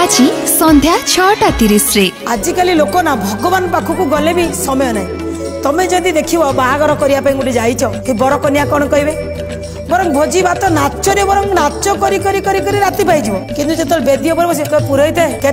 आज संध्या 6:30 आजिकल लोक ना भगवान पाखक गले भी समय ना तमें जदि देख बाहागर करने गोटे जाइच कि बर कन्या कौन कहे बरं भोजी भात नाचरे बरं नाच करी राति पाई कि जो बेदी पर बस पुरोहित